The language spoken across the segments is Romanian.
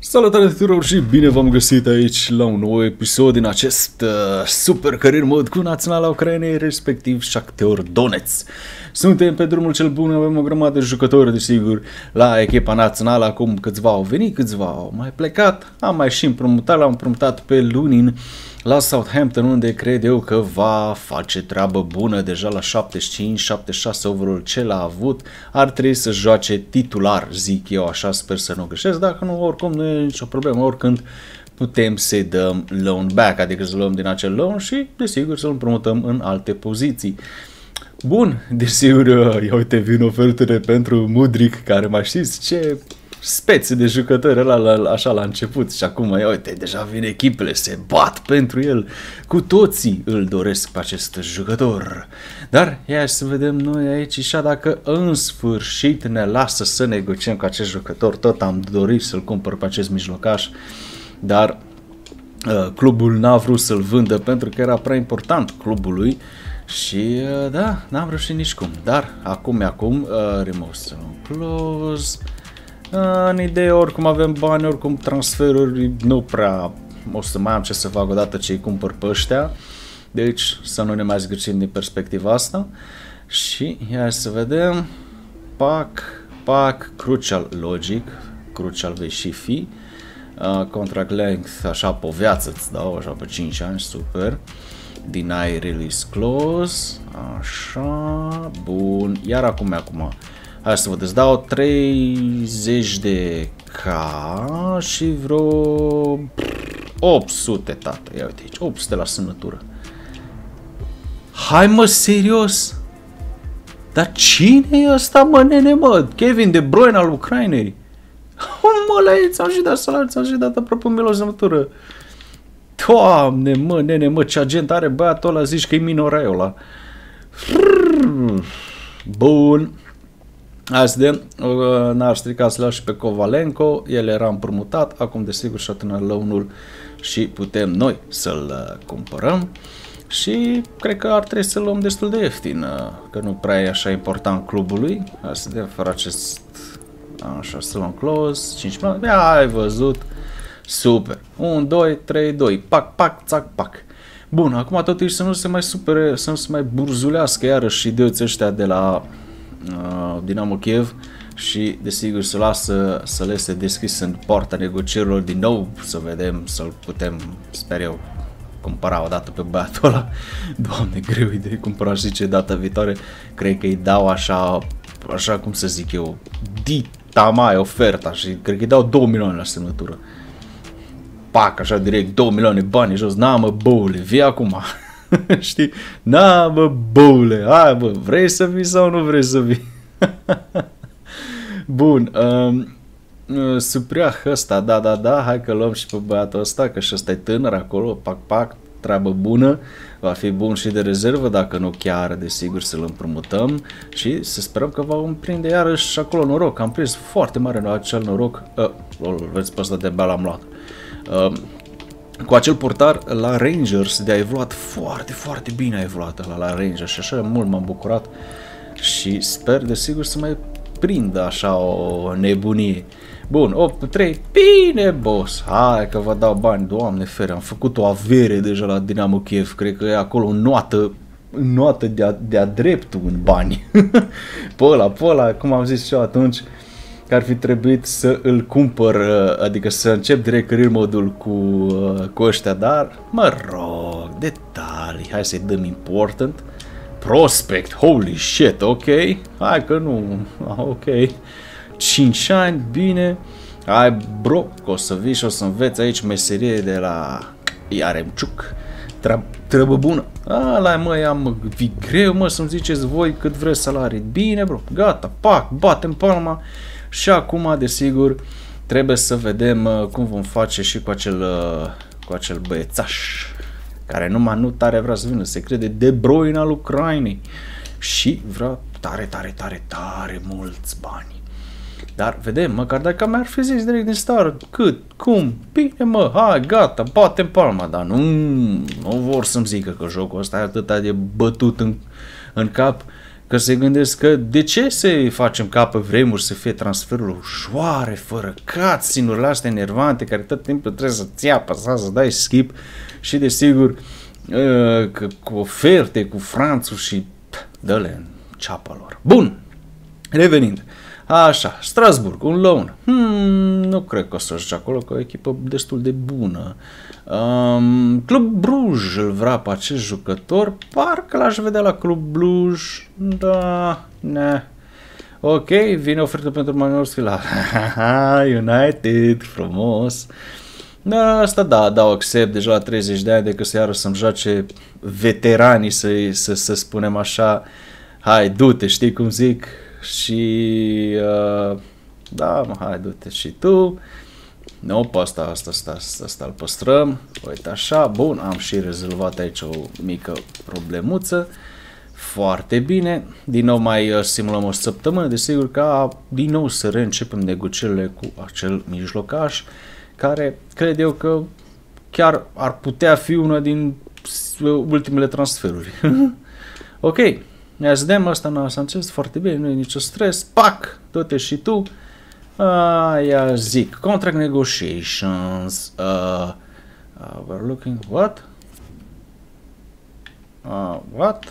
Salutare tuturor și bine v-am găsit aici la un nou episod din acest super career mod cu naționala Ucrainei, respectiv Shakhtar Donetsk. Suntem pe drumul cel bun, avem o grămadă de jucători, desigur, la echipa națională. Acum câțiva au venit, câțiva au mai plecat. Am mai și împrumutat, l-am împrumutat pe Lunin la Southampton, unde cred eu că va face treabă bună. Deja la 75-76 overall ce l-a avut, ar trebui să joace titular, zic eu așa, sper să nu greșesc. Dacă nu, oricum nu e nicio problemă, oricând putem să-i dăm loan back, adică să luăm din acel loan și desigur să-l împrumutăm în alte poziții. Bun, desigur, ia uite, vin ofertele pentru Mudryk, care mai știți ce spețe de jucători ăla așa la început și acum, ia uite, deja vin echipele, se bat pentru el, cu toții îl doresc pe acest jucător. Dar ia să vedem noi aici și dacă în sfârșit ne lasă să negociem cu acest jucător. Tot am dorit să-l cumpăr pe acest mijlocaș, dar clubul n-a vrut să-l vândă pentru că era prea important clubului. Și da, n-am reușit nici cum. Dar acum remove close. În idee, oricum avem bani, oricum transferuri, nu prea o să mai am ce să fac odată ce îi cumpăr pe ăștia. Deci să nu ne mai zgârcim din perspectiva asta. Și ia să vedem. Pac, crucial logic, crucial vei și fi. Contract length, așa pe o viață îți dau, așa pe 5 ani, super. Deny release clause, așa, bun, iar acum, hai să vă îți dau 30 de K și vreo 800, tată, ia uite aici, 800 la semnătură. Hai mă, serios? Dar cine e ăsta, mă, nene, mă? Kevin De Bruyne al Ucrainei? Mă, la ei ți-au și dat salariu, ți-au și dat aproape 1.000 la semnătură. Doamne, mă, nene, mă, ce agent are băiatul ăla, zici că e Minorai ăla. Bun. Hai să vedem, n-ar strica să-l și pe Kovalenko, el era împrumutat, acum desigur și-a tânăr loan-ul și putem noi să-l cumpărăm. Și cred că ar trebui să-l luăm destul de ieftin, că nu prea e așa important clubului. Hai să vedem, fără acest, așa, să luăm close, 5 milioane, ai văzut. Super. 1, 2, 3, 2. Pac, țac, pac. Bun, acum totuși să nu se mai supere, să nu se mai burzulească iarăși idioții ăștia de la Dinamo Kiev și desigur să lasă să le se deschis în poarta negocierilor din nou, să vedem, să-l putem, sper eu, cumpăra o dată pe băiatul ăla. Doamne, greu e de cumpăra, și ce data viitoare, cred că îi dau așa cum să zic eu, dita mai oferta și cred că îi dau 2 milioane la semnătură. Pac, așa direct, 2 milioane bani jos, na mă, băule, vii acum, știi, na mă, băule, hai bă, vrei să vii sau nu vrei să vii? Bun, Supriah ăsta, da, hai că luăm și pe băiatul ăsta, că și ăsta e tânăr acolo, pac, treabă bună, va fi bun și de rezervă, dacă nu chiar, desigur, să-l împrumutăm și să sperăm că va prinde iarăși acolo noroc, am prins foarte mare acel noroc, vezi pe ăsta de-abia l-am luat. Cu acel portar la Rangers de a evoluat foarte bine, a evoluat la Rangers și așa mult m-am bucurat și sper desigur să mai prindă așa o nebunie. Bun, 8-3, bine boss, hai că vă dau bani, Doamne fere, am făcut o avere deja la Dinamo Kiev, cred că e acolo o noată de-a dreptul în bani. pe ăla, cum am zis și eu atunci, că ar fi trebuit să îl cumpăr, adică să încep direct career modul cu ăștia, dar mă rog, detalii, hai să-i dăm important. Prospect, holy shit, ok, hai că nu, ok, 5 ani, bine, hai bro, că o să vii și o să înveți aici meserie de la Iaremciuc, treabă bună, ala mă, vi greu mă să-mi ziceți voi cât vreți salarii, bine bro, gata, pac, batem palma. Și acum, desigur, trebuie să vedem cum vom face și cu acel băiețaș, care numai nu tare vrea să vină, se crede De Bruyne al Ucrainei și vrea tare mulți bani. Dar vedem, măcar dacă mi-ar fi zis direct din start, cât, cum, bine mă, hai, gata, batem palma, dar nu vor să-mi zică că jocul ăsta e atât de bătut în cap, Că se gândesc că de ce să facem ca pe vremuri să fie transferuri ușoare, fără cutscene-urile astea enervante, care tot timpul trebuie să-ți ia apăsat, să dai skip și desigur că cu oferte, cu franțul și dă-le în ceapa lor. Bun, revenind. Așa, Strasbourg, un loan. Nu cred că o să joace acolo, că o echipă destul de bună. Club Bruges îl vrea pe acest jucător. Parcă l-aș vedea la Club Bruges. Da, ne. Ok, vine ofertă pentru Magnolski la United, frumos. Da, asta da, accept deja la 30 de ani, decât să iară să-mi joace veteranii, să spunem așa. Hai, du-te, știi cum zic? Și da, hai, du-te și tu. Nu, pe asta îl păstrăm. Uite așa, bun, am și rezolvat aici o mică problemuță. Foarte bine. Din nou mai simulăm o săptămână, desigur ca din nou să reîncepem negocierile cu acel mijlocaș, care cred eu că chiar ar putea fi una din ultimele transferuri. Ok. Ia să vedem, ăsta n-a Sanchez, foarte bine, nu e nicio stres, pac, du-te și tu. Ia zic, contract negotiations, we're looking, what? What?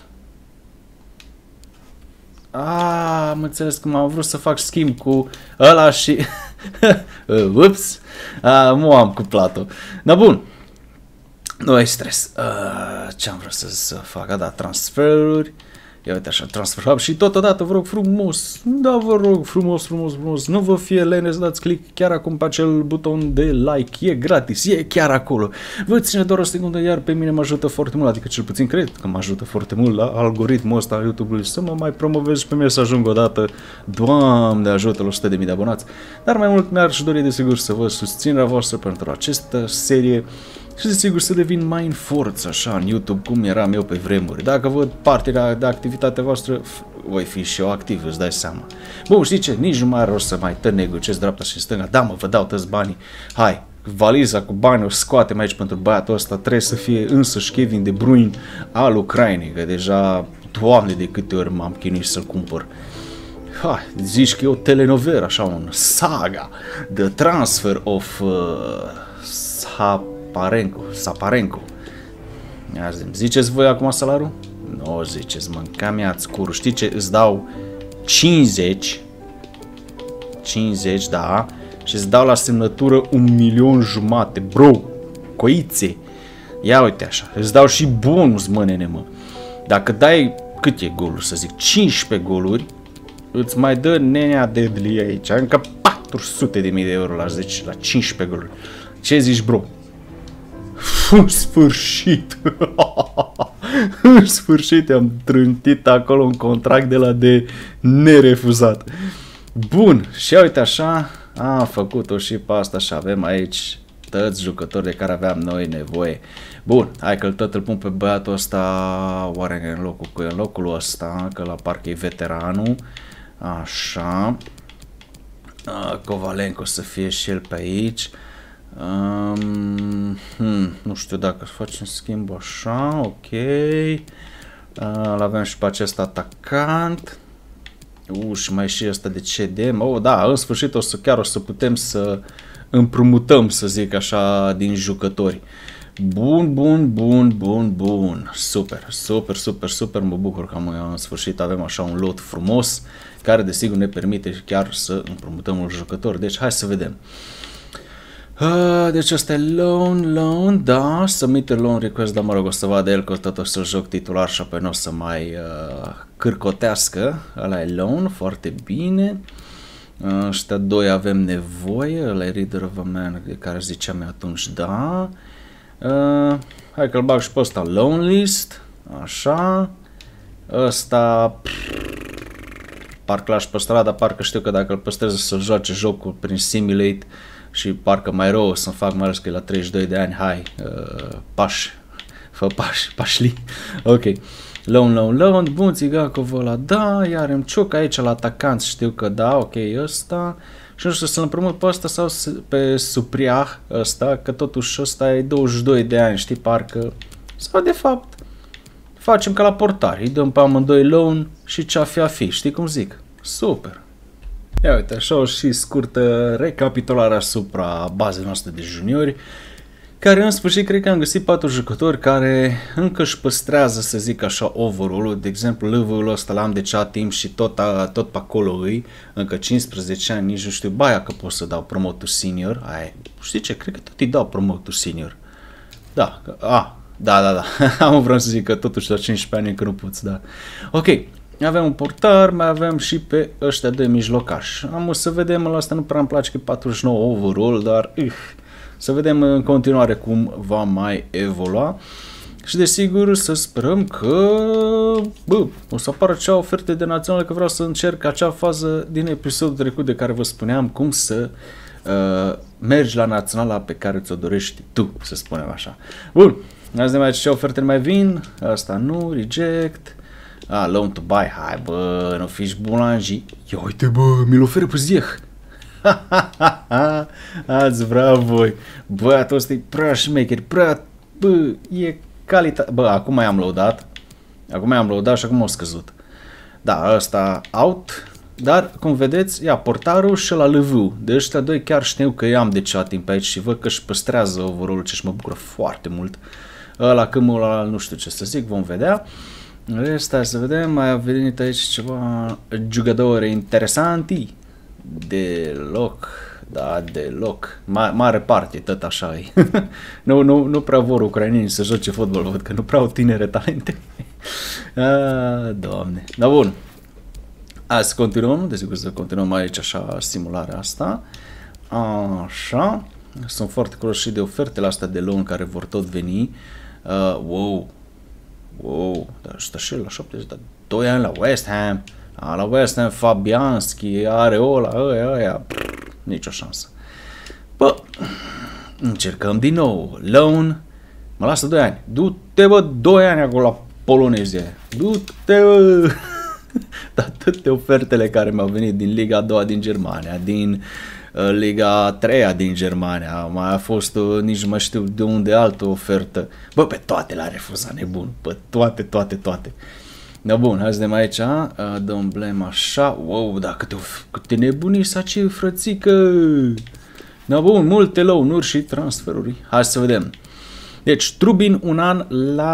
Am înțeles că m-am vrut să fac schimb cu ăla și, ups, nu am cuplat-o, dar bun. Nu ai stres, ce-am vrut să fac, da, transferuri. Ia uite așa, Transfer Hub și totodată vă rog frumos, da vă rog frumos, nu vă fie lene să dați click chiar acum pe acel buton de like, e gratis, e chiar acolo. Vă ține doar o secundă, iar pe mine mă ajută foarte mult, adică cel puțin cred că mă ajută foarte mult la algoritmul ăsta al YouTube-ului să mă mai promovez și pe mine să ajung odată, Doamne ajută, la 100.000 de abonați. Dar mai mult mi-ar și dori desigur să vă susținerea voastră pentru această serie și desigur să devin mai în forță așa în YouTube cum eram eu pe vremuri. Dacă văd partea de activitatea voastră, voi fi și eu activ, îți dai seama. Bun, știi ce? Nici nu mai are rost să mai negociez dreapta și stânga. Da, mă, vă dau toți banii. Hai, valiza cu bani o scoatem aici pentru băiatul ăsta. Trebuie să fie însăși Kevin De Bruyne al Ucrainei, că deja, Doamne, de câte ori m-am chinuit să-l cumpăr. Hai, zici că e o telenovelă, așa, un saga, The Transfer of Saparenko. Ia zi, ziceți voi acum salariul? Nu o ziceți, mă, cam ia-ți curul. Știi ce? Îți dau 50, da, și îți dau la semnătură 1,5 milion, bro, coițe. Ia uite așa, îți dau și bonus, mă, nene, mă. Dacă dai, cât e goluri, să zic, 15 goluri, îți mai dă nenea Deadly aici, încă 400.000 de euro la 10, la 15 goluri. Ce zici, bro? În sfârșit! În sfârșit am trântit acolo un contract de la de nerefuzat. Bun, și uite așa, am făcut-o și pe asta și avem aici toți jucători de care aveam noi nevoie. Bun, hai că tot îl pun pe băiatul ăsta, oare în locul ăsta, că la parcă e veteranul. Așa. Kovalenko să fie și el pe aici. Nu știu dacă facem schimb așa, ok. L-avem și pe acest atacant. Și mai și ăsta de CDM. Da, în sfârșit chiar o să putem să împrumutăm, să zic așa, din jucători. Bun. Super, mă bucur că în sfârșit avem așa un lot frumos, care desigur ne permite chiar să împrumutăm un jucător. Deci hai să vedem. Deci ăsta e loan, da, submit a loan request, dar mă rog, o să vadă el că tot o să joc titular și apoi nu o să mai cârcotească. Ăla e loan, foarte bine. Ăștia doi avem nevoie, ăla e Reader of a Man, de care ziceam eu atunci, da. Hai că-l bag și pe ăsta loan list, așa. Ăsta parcă l-aș păstra, dar parcă știu că dacă îl păstrez să-l joace jocul prin Simulate și parcă mai rău o să-mi fac, mai ales că e la 32 de ani, hai, pașli, ok. Loan, bun, Țigacov ăla, da, iar îmi cioc aici la atacanți, știu că da, ok, ăsta, și nu știu să-l împrumut pe ăsta sau pe Supriah ăsta, că totuși ăsta e 22 de ani, știi, parcă, sau de fapt, facem ca la portar, îi dăm pe amândoi loan și ce-a fi, știi cum zic? Super! Ia uite, așa o și scurtă recapitulare asupra bazei noastre de juniori, care în sfârșit cred că am găsit 4 jucători care încă își păstrează, să zic așa, overall-ul. De exemplu, level-ul ăsta l-am de cea timp și tot pe acolo îi, încă 15 ani, nici nu știu, baia că pot să dau promote to senior. Știi ce? Cred că tot îi dau promote to senior. Da, da. Am vrut să zic că totuși la 15 ani încă nu poți, da. Ok, avem un portar, mai avem și pe ăștia de mijlocași. Am o să vedem, la asta nu prea îmi place că e 49 overall, dar să vedem în continuare cum va mai evolua. Și desigur să sperăm că o să apară acea oferte de națională, că vreau să încerc acea fază din episodul trecut de care vă spuneam cum să mergi la naționala pe care ți-o dorești tu, să spunem așa. Bun, hai să ne mai ce oferte mai vin. Asta nu, reject. Loan to buy, hai bă, nu fiți bulanji. Ia uite bă, mi-l oferă pe Ziyech. Ați vrea voi. Băiatul ăsta e prea șmecher, prea, bă, e calitate. Bă, acum i-am loadat. Și acum au scăzut. Da, ăsta out. Dar, cum vedeți, ia portarul și la LV. De ăștia doi chiar știu că i-am de cea timp aici și văd că își păstrează overall-ul ce și mă bucură foarte mult. Ăla câmul, nu știu ce să zic, vom vedea. Stai să vedem, mai a venit aici ceva jucători interesanti. Deloc, da, deloc. Mare parte, tot așa e. nu prea vor ucraineni să joace fotbal, văd că nu prea au tinere talente. Doamne. Dar bun. Hai să continuăm, desigur să continuăm aici așa simularea asta. Așa. Sunt foarte curios și de ofertele astea de loan care vor tot veni. Wow, dar ăsta și la 70, dar 2 ani la West Ham. La West Ham, Fabianski, Areola, ăia, nicio șansă. Bă, încercăm din nou. Loan, mă lasă 2 ani. Du-te, bă, 2 ani acolo la polonezie. Du-te, bă. Dar toate ofertele care mi-au venit din Liga a 2 din Germania, din Liga a 3 din Germania, mai a fost, nici nu mai știu de unde altă ofertă. Bă, pe toate le-a refuzat nebun, pe toate. Da, bun, hai să vedem aici, dăm blame așa, wow, da, câte nebunii s-a ce frățică. Da, bun, multe loan-uri și transferuri, hai să vedem. Deci, Trubin un an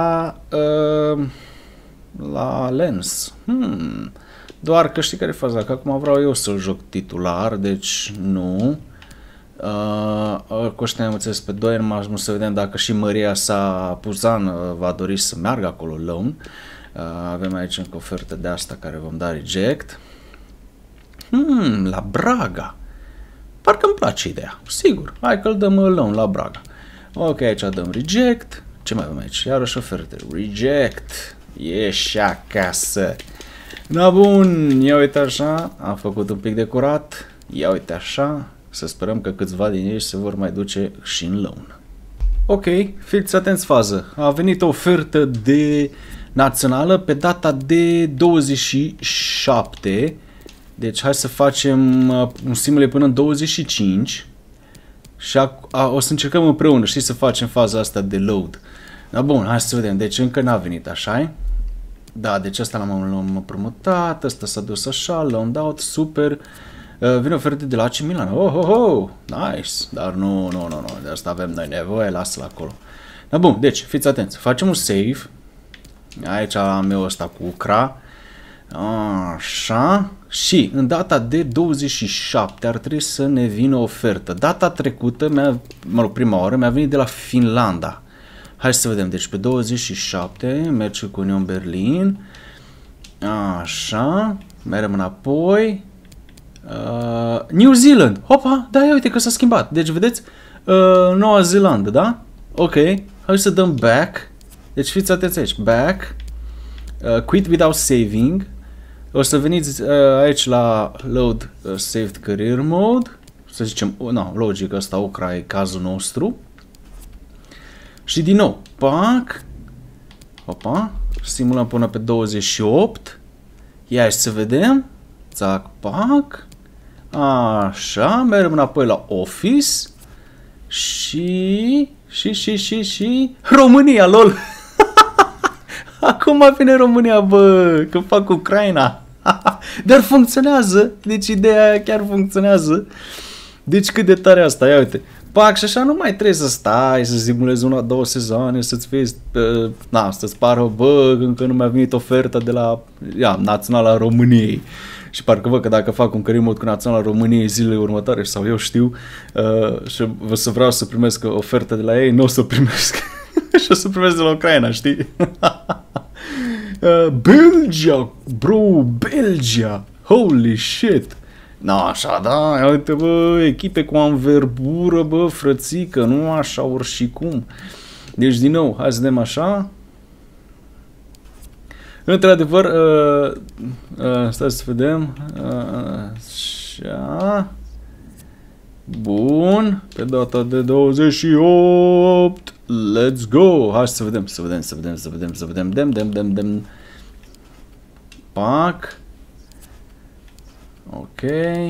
la Lens. Doar că știi care e faza, că acum vreau eu să-l joc titular, deci nu. Cu ăștia am înțeles pe 2 ani, să vedem dacă și Maria sa Puzan va dori să meargă acolo loan. Avem aici încă ofertă de asta care vom da reject. La Braga. Parcă îmi place ideea, sigur. Hai că îl dăm loan la Braga. Ok, aici dăm reject. Ce mai avem aici? Iarăși oferte. Reject. Ieși acasă. Da, bun, ia uite așa, am făcut un pic de curat, ia uite așa, să sperăm că câțiva din ei se vor mai duce și în loan. Ok, fiți atenți fază, a venit o ofertă de națională pe data de 27, deci hai să facem un simule până în 25 și o să încercăm împreună, știi, să facem faza asta de load. Da, bun, hai să vedem, deci încă n-a venit, așa-i? Da, deci asta l-am promutat, ăsta s-a dus așa, l-am dat, super. Vine oferte de la AC Milan, nice, dar nu, de asta avem noi nevoie, lasă-l acolo. Da, bun, deci, fiți atenți, facem un save, aici am eu ăsta cu Ucra, așa, și în data de 27 ar trebui să ne vină o ofertă. Data trecută, prima oară, mi-a venit de la Finlanda. Hai să vedem, deci pe 27 merge cu Union Berlin, așa, mergem înapoi, New Zealand, hopa, da, ia uite că s-a schimbat, deci vedeți, Noua Zeelandă, da? Ok, hai să dăm back, deci fiți atenți aici, back, quit without saving, o să veniți aici la load saved career mode, să zicem, logic, ăsta Ucra e cazul nostru. Și din nou, pac, opa, simulăm până pe 28, ia și să vedem, țac, pac, așa, mergem înapoi la Office și România, lol, Acum vine România, bă, că fac Ucraina. Dar funcționează, deci ideea aia chiar funcționează. Deci cât de tare asta, ia uite. Pac, și așa nu mai trebuie să stai, să simulezi 1-2 sezoane, să-ți fie, să-ți pară, bă, încă nu mi-a venit oferta de la Naționala României. Și parcă văd că dacă fac un career mode cu Naționala României zilele următoare, sau eu știu, și să vreau să primesc oferta de la ei, nu o să o primesc. Și o să primesc de la Ucraina, știi? Belgia, bro, Belgia, holy shit. Așa, da, uite, bă, echipe cu anverbură, bă, frățică, nu așa oricum. Deci, din nou, hai să vedem așa. Într-adevăr, stai să vedem. Așa. Bun, pe data de 28. Let's go. Hai să vedem. Dem. Pac. Ok.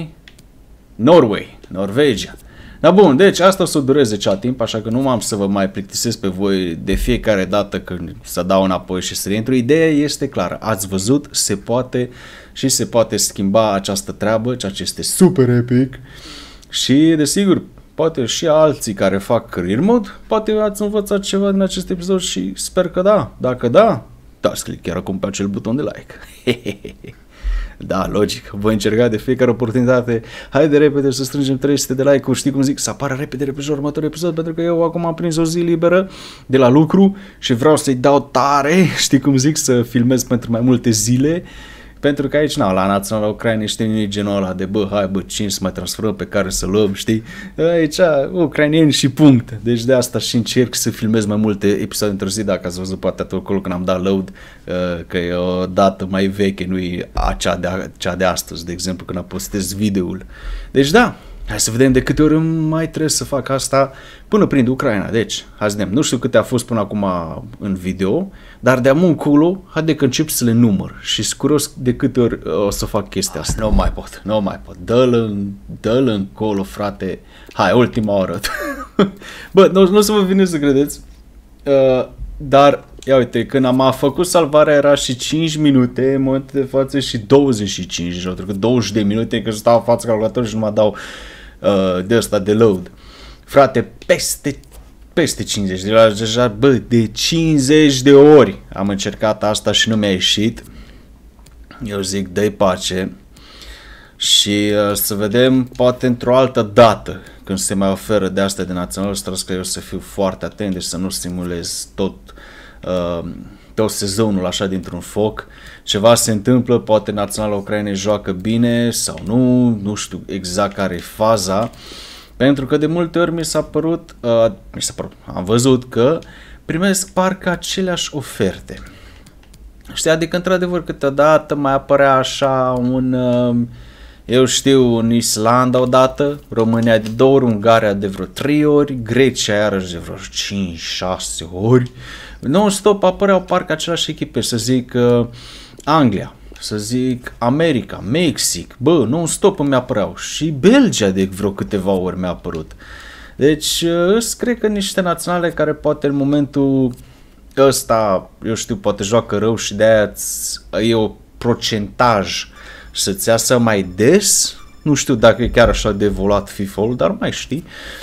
Norvegia. Da, bun, deci asta o să dureze cea timp, așa că nu m-am să vă mai plictisesc pe voi de fiecare dată când să dau înapoi și să reintru. Ideea este clară, ați văzut, se poate și se poate schimba această treabă, ceea ce este super epic. Și, desigur, poate și alții care fac career mode, poate ați învățat ceva din acest episod și sper că da. Dacă da, dați click chiar acum pe acel buton de like. Da, logic, voi încerca de fiecare oportunitate. Haide repede să strângem 300 de like-uri, știi cum zic, să apară repede următorul episod, pentru că eu acum am prins o zi liberă de la lucru și vreau să-i dau tare, știi cum zic, să filmez pentru mai multe zile. Pentru că aici, la Naționala Ucrainei știi nimic genul ăla de hai 5 să mai transferăm pe care să luăm, știi? Aici, ucrainieni și punct. Deci de asta și încerc să filmez mai multe episoade într-o zi, dacă ați văzut poate acolo când am dat load, că e o dată mai veche, nu e cea de astăzi, de exemplu, când postez videoul. Deci da, hai să vedem de câte ori mai trebuie să fac asta până prind Ucraina. Deci, hai să vedem, nu știu câte a fost până acum în video, dar de-am încolo, haide că încep să le număr și sunt curios de câte ori o să fac chestia asta. Nu mai pot. Dă-l încolo, frate. Hai, ultima oră. Bă, nu o să vă vine să credeți, dar, ia uite, când am făcut salvarea era și 5 minute, în momentul de față și 25, deci au trecut 20 de minute, că stau în fața calculatorului și nu mă dau de ăsta de load. Frate, peste 50 de deja, bă, de 50 de ori am încercat asta și nu mi-a ieșit. Eu zic, dă-i pace și să vedem poate într-o altă dată când se mai oferă de astea de național, trebuie că eu să fiu foarte atent, deci să nu simulez tot sezonul așa dintr-un foc. Ceva se întâmplă, poate Naționala Ucrainei joacă bine sau nu știu exact care e faza. Pentru că de multe ori mi s-a părut, am văzut că primesc parcă aceleași oferte. Știi, adică într-adevăr câteodată mai apărea așa eu știu, în Islanda odată, România de 2 ori, Ungaria de vreo 3 ori, Grecia iarăși de vreo 5-6 ori. Non-stop apăreau parcă aceleași echipe, să zic Anglia, să zic America, Mexic, bă, non-stop îmi apăreau și Belgia de vreo câteva ori mi-a apărut. Deci, cred că niște naționale care poate în momentul ăsta, eu știu, poate joacă rău și de-aia e o procentaj să-ți iasă mai des, nu știu dacă e chiar așa de evoluat FIFA-ul, dar mai știi.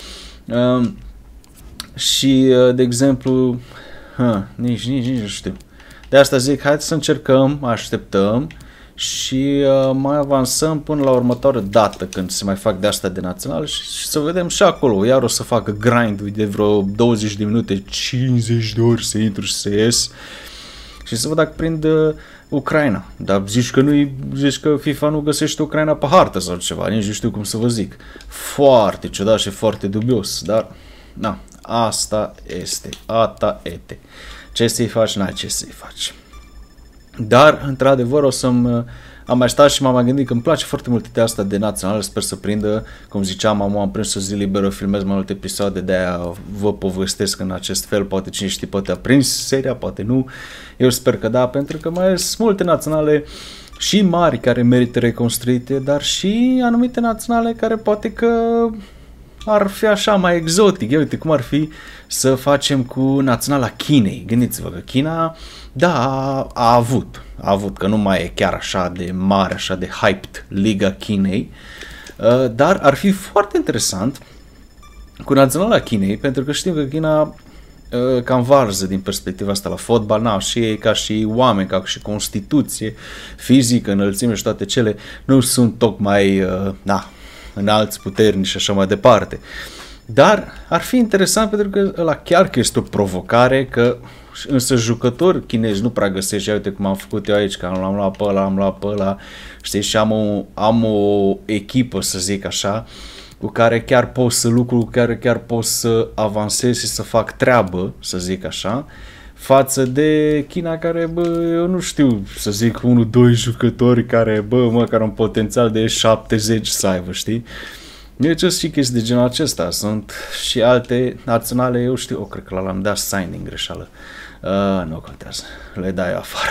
Și, de exemplu, nici nu știu. De asta zic, hai să încercăm, așteptăm și mai avansăm până la următoarea dată când se mai fac de asta de național și să vedem și acolo. Iar o să facă grind de vreo 20 de minute, 50 de ori să intru și să ies și să văd dacă prind Ucraina. Dar zici că FIFA nu găsește Ucraina pe hartă sau ceva, nici nu știu cum să vă zic. Foarte ciudat și foarte dubios, dar na, asta este, ata ete. Ce să-i faci, n-ai ce să-i faci. Dar, într-adevăr, am mai stat și m-am gândit că îmi place foarte mult ideea asta de național, sper să prindă, cum ziceam, am prins o zi liberă, filmez mai multe episoade, de-aia vă povestesc în acest fel, poate cine știe, poate a prins seria, poate nu, eu sper că da, pentru că mai sunt multe naționale și mari care merită reconstruite, dar și anumite naționale care poate că ar fi așa mai exotic. Ia uite cum ar fi să facem cu naționala Chinei. Gândiți-vă că China, da, a avut, că nu mai e chiar așa de mare, așa de hyped Liga Chinei, dar ar fi foarte interesant cu naționala Chinei, pentru că știm că China cam varză din perspectiva asta la fotbal, și ei ca și oameni, ca și constituție fizică, înălțime și toate cele, nu sunt tocmai înalți, puternici și așa mai departe. Dar ar fi interesant pentru că ăla chiar că este o provocare, că însă jucători chinezi nu prea găsești. Uite cum am făcut eu aici, că am luat pe ăla, știi, și am o echipă, să zic așa, cu care chiar pot să lucru, cu care chiar pot să avansez și să fac treabă, să zic așa, față de China care, eu nu știu, să zic, 1-2 jucători care, măcar un potențial de 70 să aibă, știi? Deci o și chestii de genul acesta. Sunt și alte naționale, eu știu, cred că l-am dat signing greșeală. Nu contează, le dai afară.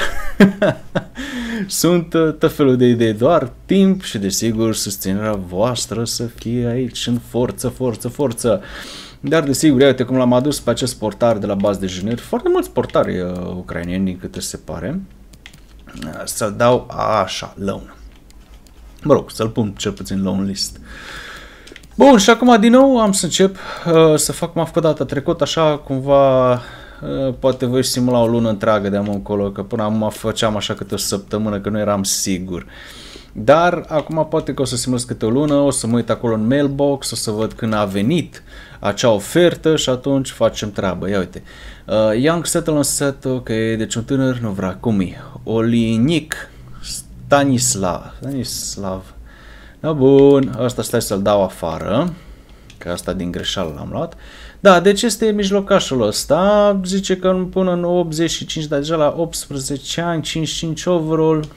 Sunt tot felul de idei, doar timp și desigur susținerea voastră să fie aici în forță. Dar desigur, uite cum l-am adus pe acest portar de la bază de juniori, foarte mulți portari ucraineni, din câte se pare, să-l dau așa, loan. Mă rog, să-l pun cel puțin loan list. Bun, și acum din nou am să încep să fac cum am făcut data trecută, așa cumva, poate voi simula o lună întreagă de acum încolo, că până acum făceam așa câte o săptămână, că nu eram sigur. Dar acum poate că o să simulez câte o lună, o să mă uit acolo în mailbox, o să văd când a venit acea ofertă și atunci facem treabă. Ia uite, Young Settle Set, ok, deci un tânăr, nu vrea, cum e? Olinic Stanislav. Da, bun, ăsta stai să-l dau afară, că asta din greșeală l-am luat. Da, deci este mijlocașul ăsta, zice că până în 85, dar deja la 18 ani, 55 overall.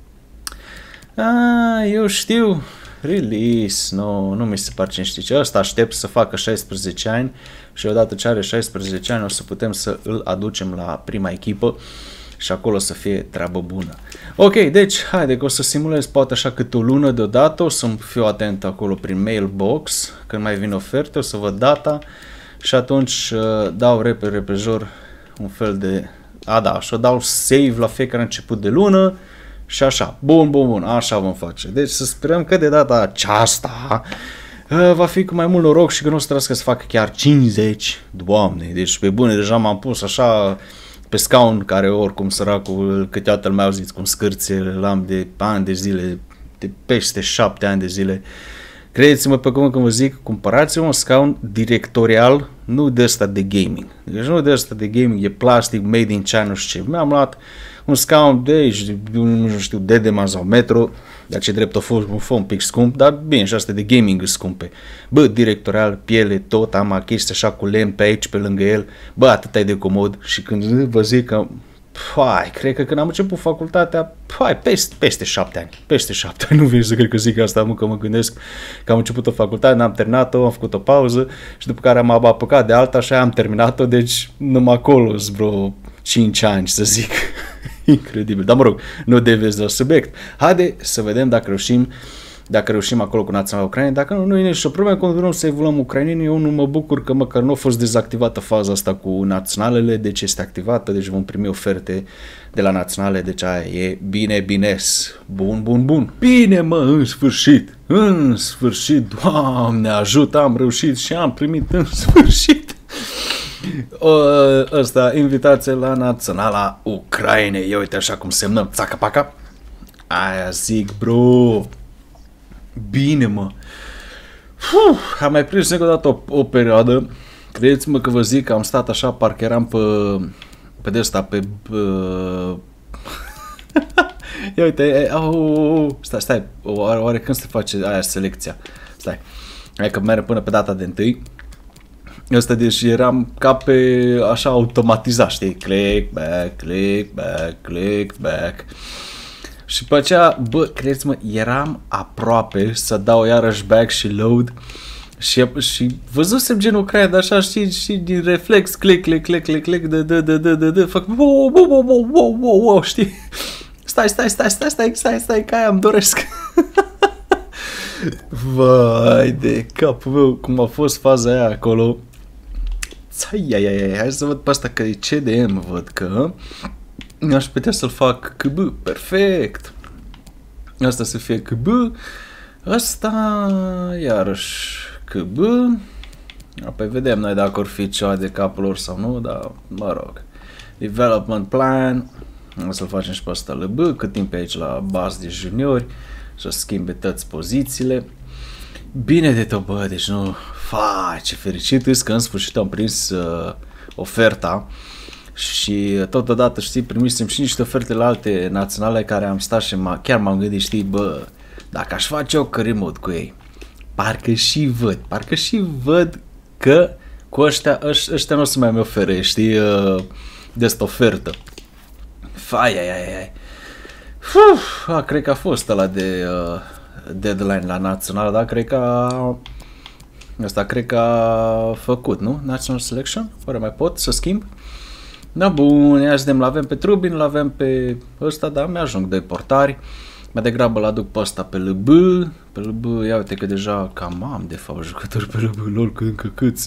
Eu știu, release, nu mi se pare cine știe ce, ăsta aștept să facă 16 ani și odată ce are 16 ani o să putem să îl aducem la prima echipă și acolo să fie treabă bună. Ok, deci, haide că o să simulez poate așa câte o lună deodată, o să fiu atent acolo prin mailbox, când mai vin oferte, o să văd data și atunci dau repejor un fel de, și o dau save la fiecare început de lună și așa, bun, așa vom face. Deci să sperăm că de data aceasta va fi cu mai mult noroc și că nu o să trebuiască să facă chiar 50, Doamne, deci pe bune deja m-am pus așa pe scaun, care oricum săracul câteodată îl mai auziți cum scârție, l-am de ani de zile, de peste 7 ani de zile. Credeți-mă pe cuvânt când vă zic, cumpărați-vă un scaun directorial, nu de ăsta de gaming. Deci nu de ăsta de gaming, e plastic, made in China, nu știu ce. Mi-am luat un scaun de aici, nu știu, Dedeman sau Metro, dar ce drept a fost un pic scump, dar bine, și astea de gaming sunt scumpe. Directorial, piele, tot, am chestii așa cu lemn pe aici, pe lângă el, atât e de comod și când vă zic că, cred că când am început facultatea, peste 7 ani, nu vin să cred că zic asta, că mă gândesc că am început o facultate, n-am terminat-o, am făcut o pauză și după care m-am apucat de alta și am terminat-o, deci numai acolo sunt vreo 5 ani, să zic. Incredibil, dar mă rog, nu deviez de la subiect. Haide să vedem dacă reușim acolo cu naționala Ucrainei. Dacă nu e nicio problemă, continuăm să evoluăm ucrainenii. Eu nu mă bucur că măcar nu a fost dezactivată faza asta cu naționalele, deci este activată, deci vom primi oferte de la naționale, deci aia e bine-bines. Bun. Bine, mă, în sfârșit, Doamne ajută, am reușit și am primit în sfârșit. Ăsta, invitație la naționala Ucrainei. Ia uite așa cum semnăm, țaca-paca. Aia zic, bro. Bine, mă. Am mai prins încă o dată o perioadă. Credeți-mă că vă zic că am stat așa, parcă eram pe de ăsta, pe... Ia uite, stai, oare când se face aia selecția? Stai, hai că merg până pe data de 1. Ăsta, deci eram ca pe așa automatizat, știi? Click back. Și pe aceea, credeți-mă, eram aproape să dau iarăși back și load și văzusem genul Ucraina, dar așa și din reflex, click, fac wow, știi? Stai, că aia îmi doresc. Vai de capul meu, cum a fost faza aia acolo. Hai să văd pe asta că e CDM, văd că aș putea să-l fac KB, perfect. Asta să fie KB, asta iarăși KB. Apoi vedem noi dacă or fi ceva de capul lor sau nu, dar mă rog. Development plan, o să-l facem și pe asta LB, cât timp e aici la bază de juniori, să schimbe toți pozițiile. Bine de tot, bă, deci nu, ce fericit îs că în sfârșit am prins oferta și totodată, știi, primisem și niște oferte la alte naționale care am stat și chiar m-am gândit, știi, bă, dacă aș face o career mode cu ei, parcă și văd că cu ăștia nu o să mai mi ofere, știi, de asta ofertă. Cred că a fost ăla de deadline la național, dar cred că a făcut, nu? National Selection? Oare mai pot să schimb? Da, bun, ia să l-avem pe Trubin, l-avem pe ăsta, dar mi-ajung de portari. Mai degrabă l-aduc pe ăsta pe LB. Pe LB, ia uite că deja cam am de fapt jucători pe LB, lor că încă câți.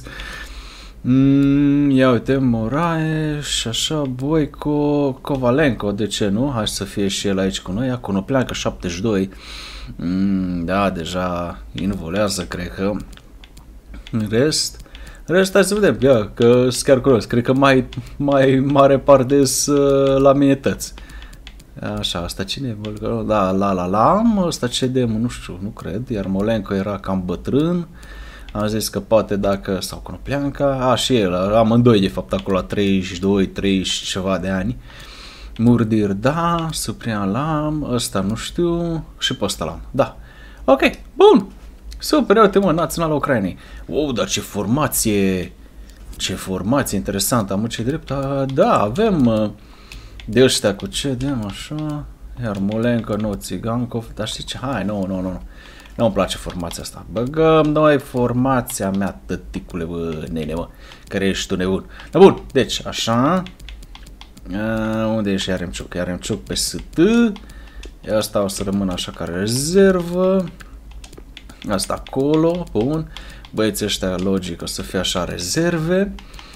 Ia uite, Moraes și așa, Boico, Kovalenko, de ce nu? Hai să fie și el aici cu noi. Ia Conopleancă 72. Da, deja involează, cred că. Rest, hai să vedem, ia, că sunt chiar curios. Cred că mai mare parte la minetăți. Așa, asta cine e? Da, ăsta CDM, nu știu, nu cred. Iar Molenco era cam bătrân. Am zis că poate dacă, sau Conopleanca, și el, amândoi de fapt acolo la 32, 30 ceva de ani. Murdir, da, Suprian Lam, ăsta nu știu, și pe ăsta Lam, da. Ok, bun, super, uite mă, Naționala Ucrainei. Wow, dar ce formație interesantă, am ce drept, da, avem de ăștia cu CDM, așa, iar Molenco, nou, Țigankov, dar știi ce, hai, nu. Nu-mi place formația asta. Băgăm noi formația mea, tăticule, bă, nene, mă, care ești tu nebun. Da, bun, deci, așa. Unde ești Iaremciuc? Iaremciuc pe ST. Asta o să rămână așa ca rezervă. Asta acolo, bun. Băieții ăștia, logic, o să fie așa rezerve.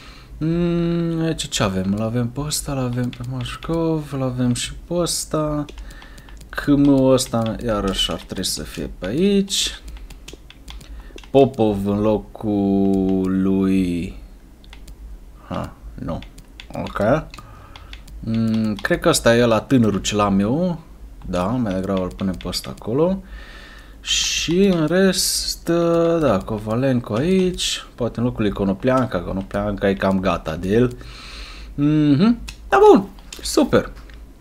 Ce avem? L-avem pe ăsta, l-avem pe Mașcov, l-avem și pe ăsta. Câmul ăsta iarăși ar trebui să fie pe aici. Popov în locul lui... nu. Ok. Cred că ăsta e la tânărul ce l-am eu. Da, mai degrabă îl punem pe ăsta acolo. Și în rest, da, Kovalenko aici. Poate în locul lui Conopleanca e cam gata de el. Da, bun. Super.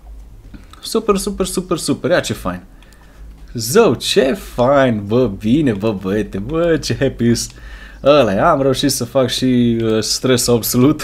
Super, ia ce fain. Zău, ce fain, bă, bine, bă, băiete, bă, ce happy ăla, am reușit să fac și stres absolut.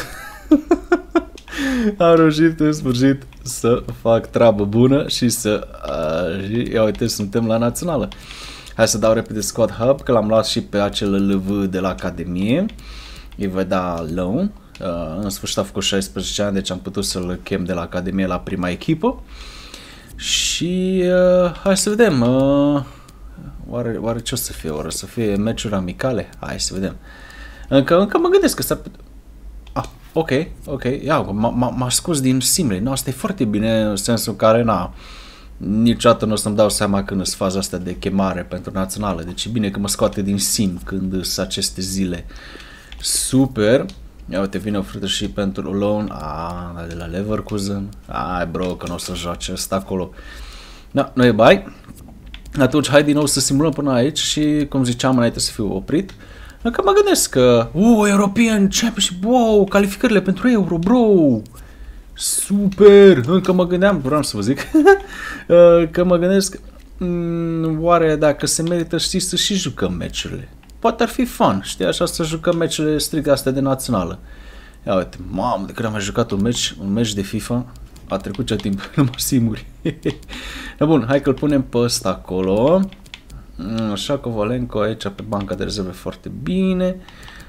Am reușit în sfârșit să fac treabă bună și să, ia uite, suntem la națională. Hai să dau repede Squad Hub, că l-am luat și pe acel LV de la Academie. Îi voi da loan. În sfârșit a făcut 16 ani, deci am putut să-l chem de la Academie la prima echipă. Și hai să vedem, oare ce o să fie? O să fie meciuri amicale? Hai să vedem. Încă mă gândesc că s-ar putea... ok, ia, m-aș scos din simle. No, asta e foarte bine în sensul în care, niciodată nu o să-mi dau seama când sunt faza asta de chemare pentru națională. Deci e bine că mă scoate din sim când sunt aceste zile. Super. Ia uite, vine ofertă și pentru loan. De la Leverkusen. Ai, bro, că nu o să joace ăsta acolo. Da, nu e bai. Atunci hai din nou să simulăm până aici și, cum ziceam înainte să fiu oprit, că mă gândesc că, European Championship, wow, calificările pentru Euro, bro. Super, încă mă gândeam, vreau să vă zic, că mă gândesc, oare dacă se merită, știi, să și jucăm meciurile. Poate ar fi fun, știi, așa să jucăm meciurile strict astea de națională. Ia uite, mamă, de când am mai jucat un meci de FIFA, a trecut ce timp, numai simuri. Bun, hai că-l punem pe ăsta acolo. Așa, Kovalenko aici pe banca de rezerve foarte bine.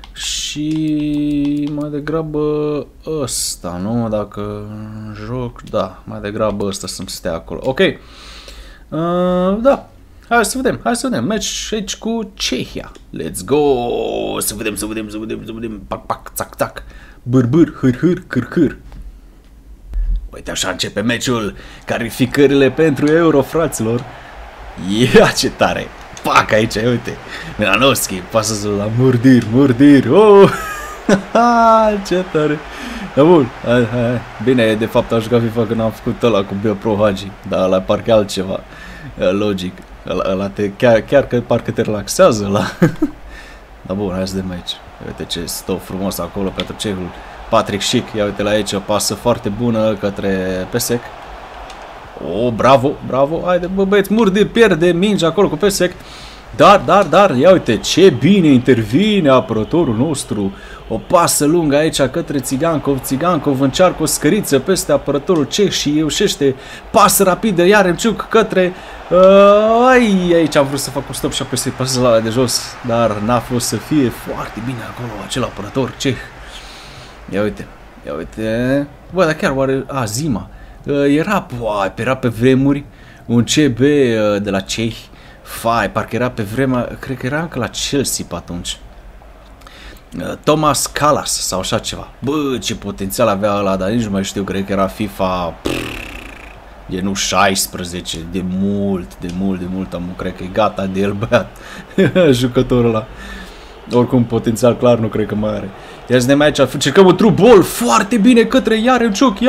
Și mai degrabă ăsta, nu? Dacă joc, da, mai degrabă ăsta să-mi stea acolo. Ok, da, Hai să vedem. Meci aici cu Cehia. Let's go! Să vedem. Pac, pac, țac, țac. Bâr, hâr, câr. Uite, așa începe meciul. Calificările pentru Euro, fraților. Ia, ce tare! Pac, aici, uite. Milanovski, pasă la Murdir. Oh! Ce tare! Da, bun, hai. Bine, de fapt am jucat FIFA când am făcut ăla cu Pro Hagi, dar ăla parcă altceva, logic. Ăla chiar că parcă te relaxează ăla. Da, bun, hai să vedem aici. Uite ce stau frumos acolo pentru cehul Patrick Schick. Ia uite la aici, o pasă foarte bună către Pesek. Oh, bravo. Haide, bă, băieți, Murdir pierde mingea acolo cu Pesek. Dar, ia uite ce bine intervine apărătorul nostru. O pasă lungă aici către Țigankov încearcă o scăriță peste apărătorul ceh și reușește. Pasă rapidă, Yaremchuk către... aici am vrut să fac un stop și apoi să-i pasez la de jos, dar n-a fost să fie foarte bine acolo acel apărător ceh. Ia uite. Bă, dar chiar oare... Zima. Era pe vremuri un CB de la cehi. Fai, parcă era pe vremea, cred că era încă la Chelsea pe atunci. Thomas Kalas sau așa ceva. Bă, ce potențial avea ăla, dar nici nu mai știu, cred că era FIFA nu 16, de mult am, cred că e gata de el, băiat, jucătorul ăla. Oricum, potențial clar nu cred că mai are. Ia să ne mai aici, încercăm un true ball foarte bine către Yaremchuk,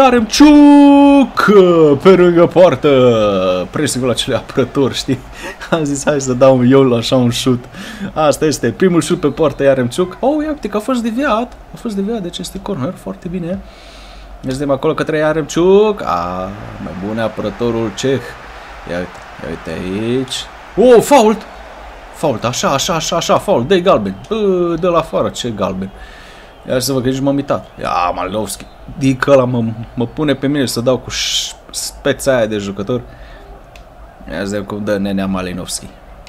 pe lângă poartă. Pressing-ul acelui apărător, știi? Am zis, hai să dau eu așa un shoot. Asta este, primul shoot pe poartă Yaremchuk. Oh, ia uite că a fost deviat, deci este corner, foarte bine. Ia să vedem acolo către Yaremchuk. Mai bune apărătorul ceh. Ia uite aici. Oh, fault, așa, fault, dă-i galben. Dă la afară, ce galben. Ia să văd că nici m-am uitat. Ia, Malinovski. Dică ăla mă pune pe mine să dau cu speța aia de jucător. Ia să vedem cum dă nenea Malinovski.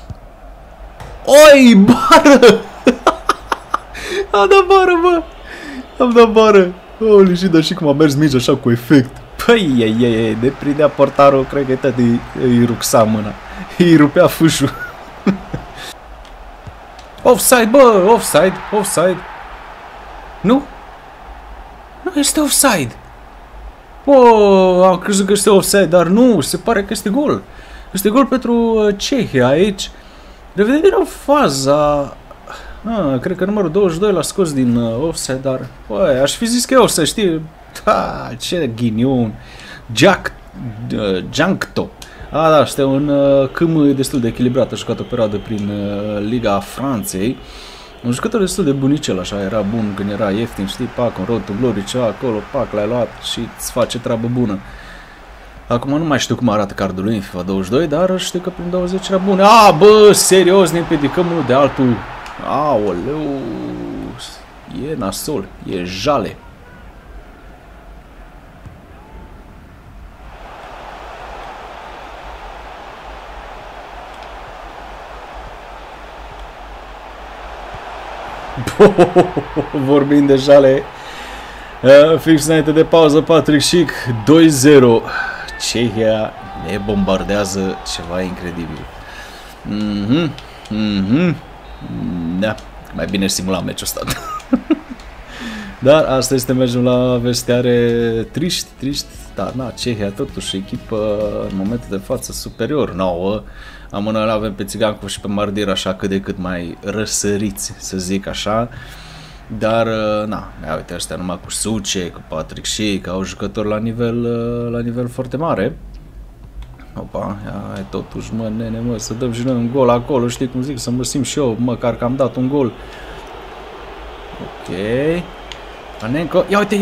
Oi, bară! Am dat bară. Holy shit, dar și cum a mers mingea așa cu efect. Păi, de prindea portarul, cred că tot îi ruxa mâna. Îi rupea fâșul. Offside, bă, offside. Nu este offside. Am crezut că este offside, dar nu, se pare că este gol. Este gol pentru Cehia aici. Revedem din nou faza. Cred că numărul 22 l-a scos din offside, dar aș fi zis că e offside, știi? Ce ghinion. Jankto. Da, este un câm destul de echilibrat, a jucat o perioadă prin Liga Franței. Un jucător destul de bunicel, așa, era bun când era ieftin, știi, pac, un road to glory, ceva acolo, pac, l-ai luat și îți face treabă bună. Acum nu mai știu cum arată cardul lui în FIFA 22, dar știu că prin 20 era bun. Bă, serios, ne împiedicăm unul de altul. Aoleu, e nasol, e jale. Vorbind de jale, fix înainte de pauză, Patrick Schick, 2-0. Cehia ne bombardează, ceva incredibil. Da, mai bine simulam meciul ăsta. Dar asta este, mergem la vestiare. Triști, dar na, Cehia totuși echipă în momentul de față superior nouă. Amândoi avem pe Țigankov și pe Murdir așa cât de cât mai răsăriți, să zic așa. Dar, na, uite, ăștia numai cu Suce, cu Patrick Schick, au jucători la nivel foarte mare. Opa, ia, totuși, mă, nene, mă, să dăm și noi un gol acolo, știi cum zic, să mă simt și eu, măcar că am dat un gol. Ok. Panenko, ia uite,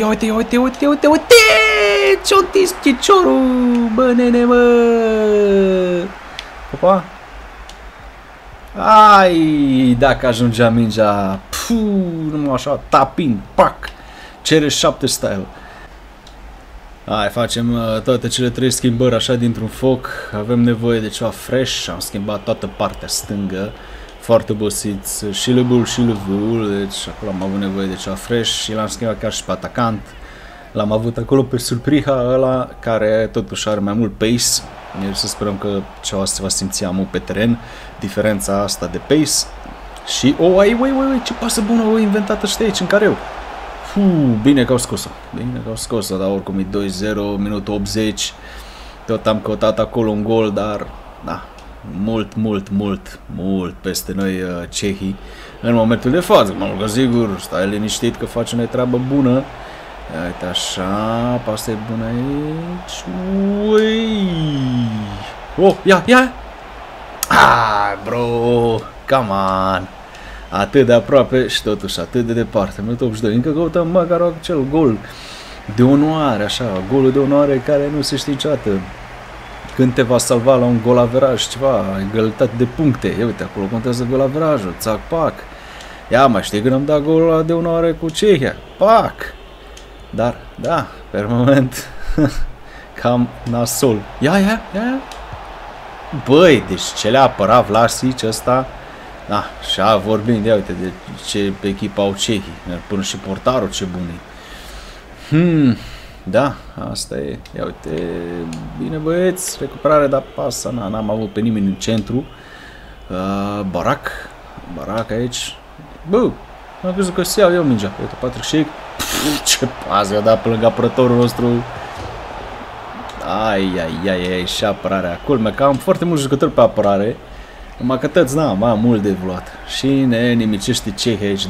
ce-o tis chiciorul, bă, nene, mă. Opa. Ai, dacă ajungea mingea, numai așa, tapin, pac, cere 7 style. Hai, facem toate cele 3 schimbări așa dintr-un foc. Avem nevoie de ceva fresh. Am schimbat toată partea stângă. Foarte obosiți și le bul și le vul. Deci acolo am avut nevoie de ceva fresh și l-am schimbat chiar și pe atacant. L-am avut acolo pe Surpriha ăla, care totuși are mai mult pace. Să sperăm că ceva se va simți amul pe teren, diferența asta de pace. Și, oi, ce pasă bună au inventat ăștia aici, în careu. Bine că au scos-o, dar oricum e 2-0, minutul 80. Tot am căutat acolo un gol, dar, da, mult peste noi cehii. În momentul de față, mă rog, sigur, stai liniștit că face o treabă bună. Ia uite așa, pasă e bună aici. Ui! Oh, ia! Bro, come on! Atât de aproape și totuși atât de departe. Minutul 82, încă căutăm măcar acel gol de onoare, așa, golul de onoare care nu se știe niciodată când te va salva la un golaveraj, ceva, egalitate de puncte. Ia uite, acolo contează golaverajul, țac, pac. Ia, mai știi când am dat golul de onoare cu Cehia? Pac! Dar, da, pe moment, cam nasol. Ia. Băi, deci ce le-a apărat Vlasic ăsta, da, și-a vorbind, ia uite, de ce pe echipa au cehii, până și portarul ce bun e. Da, asta e, ia uite, bine băieți, recuperare, dar pasa, n-am avut pe nimeni în centru. Barac aici, bă, am crezut că se iau eu mingea, uite, Patrick Schick, ce pasă i-a dat pe lângă apărătorul nostru. Ai, și apărarea, culmea, că am foarte mulți jucători pe apărare, numai că tăți, mai am mult de evoluat. Și ne nimicește Cehia aici 2-0.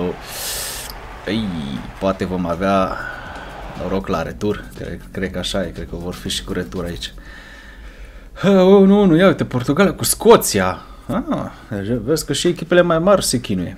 Poate vom avea noroc la retur, cred că așa e, cred că vor fi și cu retur aici. Nu, ia uite, Portugalia cu Scoția. Vezi că și echipele mai mari se chinuie.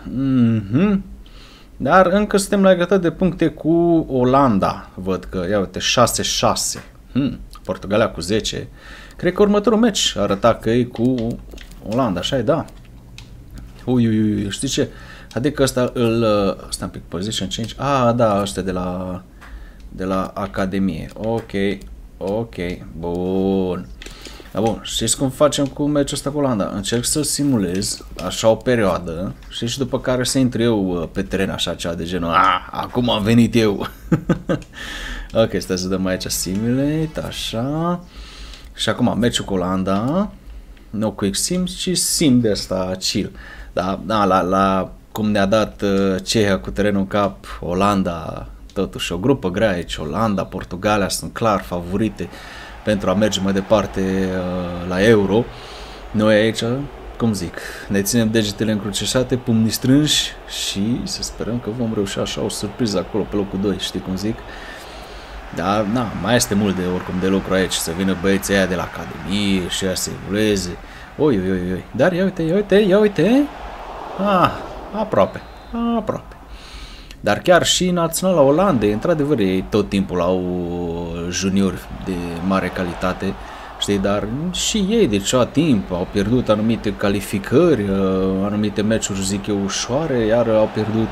Dar încă suntem la egalitate de puncte cu Olanda. Văd că, ia uite, 6-6. Portugalia cu 10. Cred că următorul meci arăta că e cu Olanda, așa e, da. Ui, știi ce? Adică ăsta stai un pic, position change. Da, ăsta de la Academie. Ok, bun. Da, bun, știți cum facem cu meciul ăsta cu Olanda? Încerc să simulez așa o perioadă, știi, și după care să intru eu pe teren, așa, ceva de genul, acum am venit eu. Ok, stai să dăm aici simulate, așa. Și acum meciul cu Olanda, nu quick sim, ci sim de asta chill. Da, la cum ne-a dat Cehia cu terenul în cap, Olanda, totuși o grupă grea aici, Olanda, Portugalia sunt clar favorite pentru a merge mai departe la Euro. Noi aici, cum zic, ne ținem degetele încrucișate, pumnii strânși și să sperăm că vom reuși așa o surpriză acolo pe locul 2, știi cum zic? Dar, mai este mult oricum de lucru aici, să vină băieții aia de la Academie și aia să evolueze. Oi. Dar ia uite. Aproape. Dar chiar și Naționala Olandei, într-adevăr, ei tot timpul au juniori de mare calitate, știi, dar și ei de ceva timp au pierdut anumite calificări, anumite meciuri, zic eu, ușoare, iar au pierdut.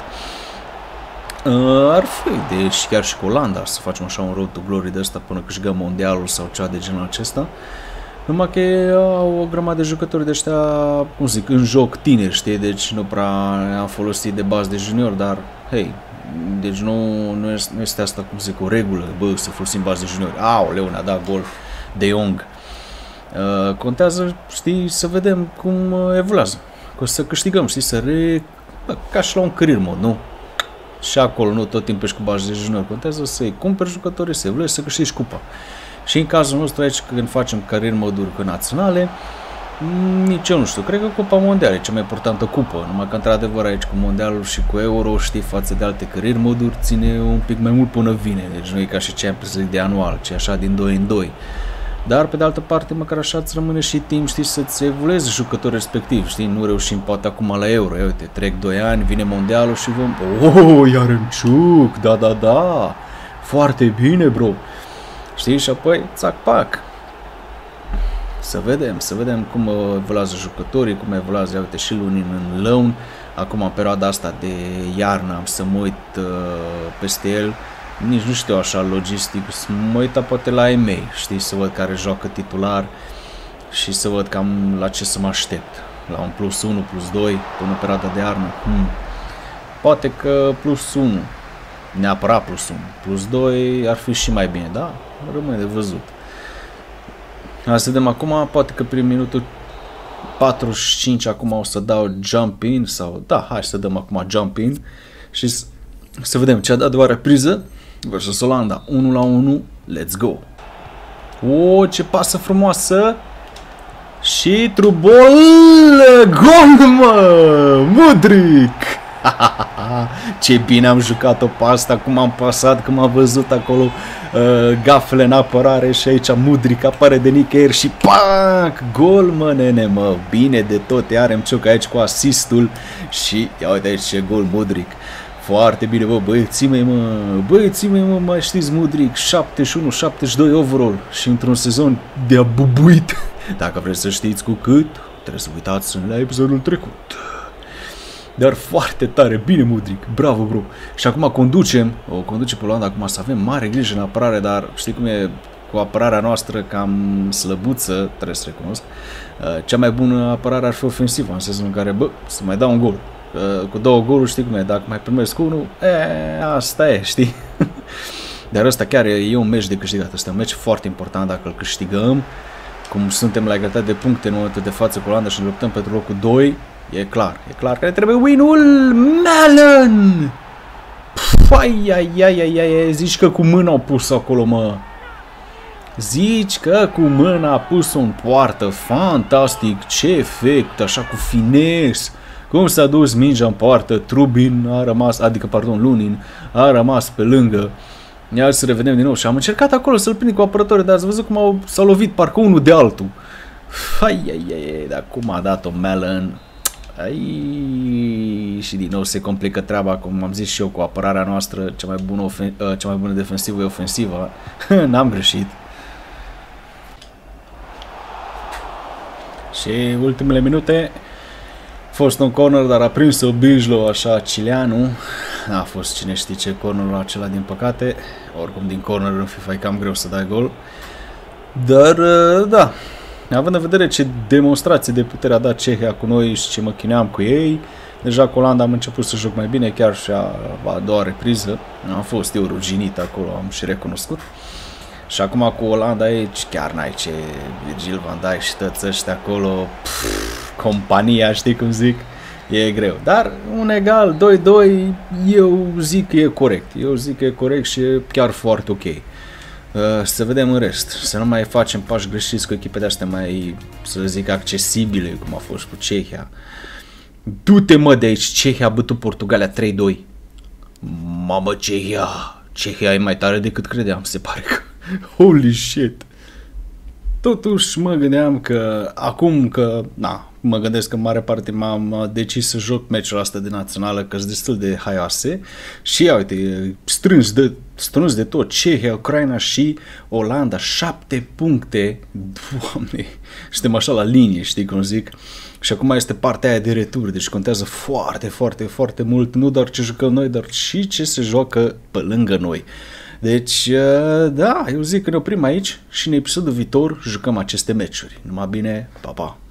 Ar fi, deci chiar și cu Olanda, să facem așa un road to glory de ăsta până câștigăm mondialul sau ceva de genul acesta. Numai că au o grămadă de jucători de ăștia, cum zic, în joc tineri, știi, deci nu prea am folosit de bază de junior, dar, hei, deci nu este asta, cum zic, o regulă, să folosim bază de junior. Aoleu, ne-a dat gol de Jong. Contează, știi, să vedem cum evoluează, să câștigăm, știi, ca și la un career mode, nu? Și acolo, nu tot timpul ești cu bază de junior, contează să-i cumperi jucătorii, să evoluezi, să câștigi cupa. Și în cazul nostru aici, când facem career moduri cu naționale, nici eu nu știu, cred că Cupa Mondială e cea mai importantă cupă, numai că într-adevăr aici cu Mondialul și cu Euro, știi, față de alte career moduri, ține un pic mai mult până vine, deci nu e ca și Champions League de anual, ci așa din 2 în 2. Dar pe de altă parte, măcar așa îți rămâne și timp, știi, să-ți evoluezi jucătorul respectiv, știi, nu reușim poate acum la Euro, ia uite, trec 2 ani, vine Mondialul și vom, Iarănciuc, da, foarte bine, bro. Știi? Și apoi, țac, pac. Să vedem cum evoluează jucătorii, cum evoluează, uite, și Lunin în loan. Acum, în perioada asta de iarnă, am să mă uit peste el. Nici nu știu așa logistic, să mă uit poate la EMEI, știi, să văd care joacă titular și să văd cam la ce să mă aștept. La un +1, +2, până în perioada de iarnă. Poate că +1. Neapărat +1. +2 ar fi și mai bine, da? Rămâne de văzut. Hai să vedem acum, poate că prin minutul 45 acum o să dau jump in sau... Da, hai să dăm acum jump in și să vedem ce a dat doar repriză versus Olanda. 1-1, let's go! O, ce pasă frumoasă! Și trubol! Gol, mă! Mudryk! Ce bine am jucat-o pe asta, cum am pasat, cum am văzut acolo gafele în apărare și aici Mudryk apare de nicăieri și pac! Gol, mă, nene, mă! Bine de tot, iar îmi cioc aici cu asistul și ia uite aici ce gol Mudryk. Foarte bine, bă, băieții mei, mă, mai știți Mudryk, 71-72 overall și într-un sezon de abubuit. Dacă vreți să știți cu cât, trebuie să uitați la episodul trecut. Dar foarte tare, bine Mudryk, bravo bro. Și acum conduce pe Olanda, acum să avem mare grijă în apărare, dar știi cum e cu apărarea noastră cam slăbuță, trebuie să recunosc. Cea mai bună apărare ar fi ofensivă, în sensul în care, bă, să mai dau un gol. Cu 2 goluri, știi cum e, dacă mai primesc unul, asta e, știi? Dar ăsta chiar e un meci de câștigat, ăsta e un meci foarte important dacă îl câștigăm. Cum suntem la egalitate de puncte în momentul de față cu Olanda și ne luptăm pentru locul 2, e clar că ne trebuie win-ul. Melon! Ai, zici că cu mâna au pus acolo, mă. Zici că cu mâna a pus-o în poartă, fantastic, ce efect, așa cu fines. Cum s-a dus mingea în poartă, Trubin a rămas, Lunin a rămas pe lângă. Ia să revedem din nou și am încercat acolo să-l prind cu apărătorii, dar ați văzut cum s-au lovit parcă unul de altul. Dar cum a dat-o Melon. Și din nou se complică treaba, cum am zis și eu, cu apărarea noastră, cea mai bună defensivă e ofensivă. N-am greșit. Și ultimele minute a fost un corner, dar a prins-o Bijlo, așa, Cileanu. N-a fost cine știe ce cornerul acela, din păcate. Oricum, din corner în FIFA e cam greu să dai gol. Dar, da, având în vedere ce demonstrație de putere a dat Cehia cu noi și ce mă chineam cu ei, deja cu Olanda am început să joc mai bine, chiar și a doua repriză. Am fost eu ruginit acolo, am și recunoscut. Și acum cu Olanda aici, chiar n-ai ce, Virgil van Dijk și toți ăștia acolo, compania, știi cum zic, e greu. Dar un egal, 2-2, eu zic că e corect. Și e chiar foarte ok. Să vedem în rest, să nu mai facem pași greșiți cu echipe de-astea mai, să zic, accesibile, cum a fost cu Cehia. Du-te, mă, de aici, Cehia a bătut Portugalia 3-2. Mamă, Cehia e mai tare decât credeam, se pare că. Holy shit! Totuși mă gândeam că acum că, mă gândesc că în mare parte m-am decis să joc meciul ăsta de națională, că sunt destul de haioase și ia uite, strâns de tot, Cehia, Ucraina și Olanda, 7 puncte, Doamne, suntem așa la linie, știi cum zic? Și acum este partea aia de retur, deci contează foarte mult, nu doar ce jucăm noi, dar și ce se joacă pe lângă noi. Deci, da, eu zic că ne oprim aici și în episodul viitor jucăm aceste meciuri. Numai bine, pa, pa!